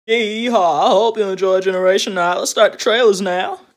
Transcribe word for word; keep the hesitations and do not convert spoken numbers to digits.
Yeehaw, I hope you enjoy Generation nine. Let's start the trailers now.